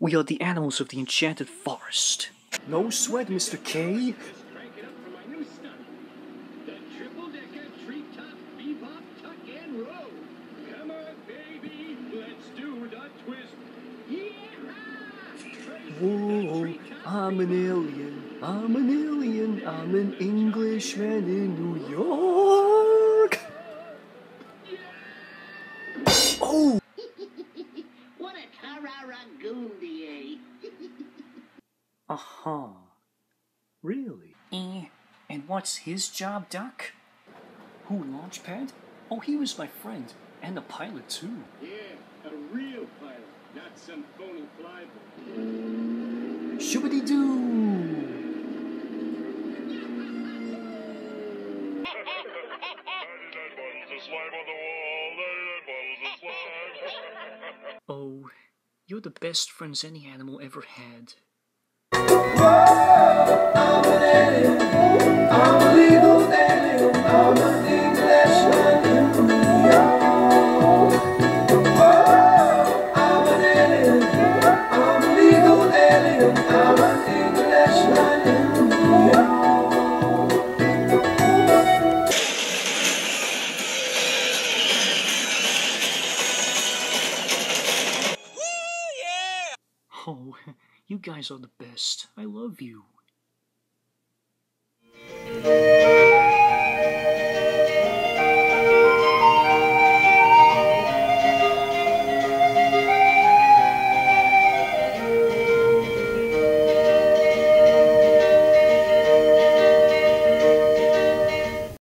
We are the animals of the Enchanted Forest. No sweat, Mr. K. Crank it up for my new stunt. The triple-decker treetop bebop tuck and roll. Come on, baby, let's do the twist. Yeah! Whoa, I'm an alien, I'm an Englishman in New York. Oh! What a tararagoondy, Uh-huh. Really? And what's his job, Doc? Who, Launchpad? Oh, he was my friend, and a pilot too. Yeah, a real pilot, not some phony flyboy. Shooby-dee-doo! Oh, you're the best friends any animal ever had. I'm an alien, I'm a legal alien, I'm an Englishman in New York. I'm an alien, I'm a legal alien, I'm an Englishman in New York. Oh, you guys are the best. I love you.